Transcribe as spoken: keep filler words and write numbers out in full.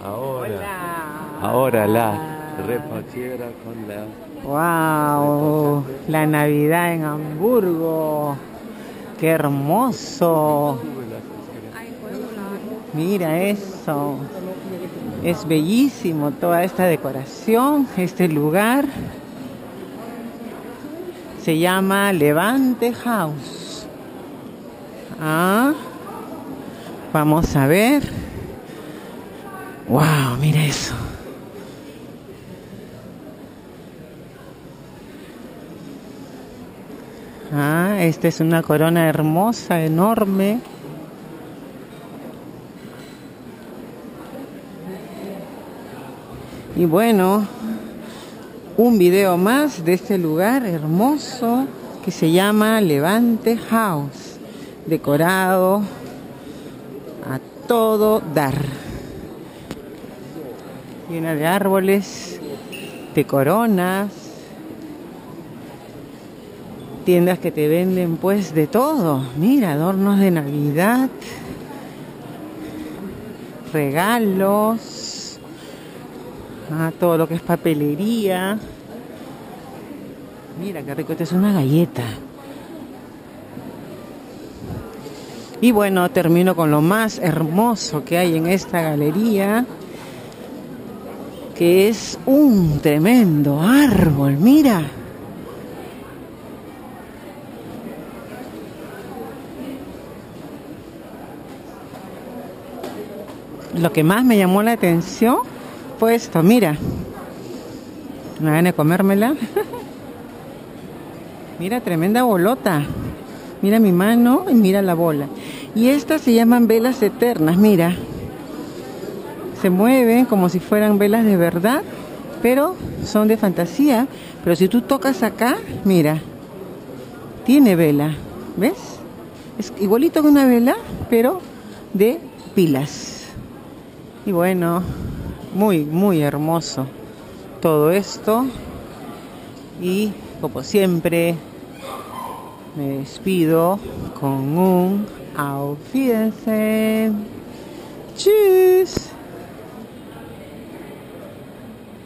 Ahora, Hola. ahora la repartiera con la... Wow, la Navidad en Hamburgo. Qué hermoso. Mira eso. Es bellísimo toda esta decoración, este lugar. Se llama Levante House. Ah, vamos a ver. Wow, mira eso. Ah, esta es una corona hermosa, enorme. Y bueno, un video más de este lugar hermoso que se llama Levante House, decorado a todo dar, llena de árboles, de coronas, tiendas que te venden pues de todo. Mira, adornos de Navidad, regalos, ah, todo lo que es papelería. Mira qué rico, esta es una galleta. Y bueno, termino con lo más hermoso que hay en esta galería, que es un tremendo árbol, mira. Lo que más me llamó la atención fue esto, mira. Me van a comérmela. Mira, tremenda bolota. Mira mi mano y mira la bola. Y estas se llaman velas eternas, mira. Se mueven como si fueran velas de verdad, pero son de fantasía. Pero si tú tocas acá, mira, tiene vela, ¿ves? Es igualito que una vela, pero de pilas. Y bueno, muy, muy hermoso todo esto. Y como siempre, me despido con un Auf Wiedersehen. Tschüss.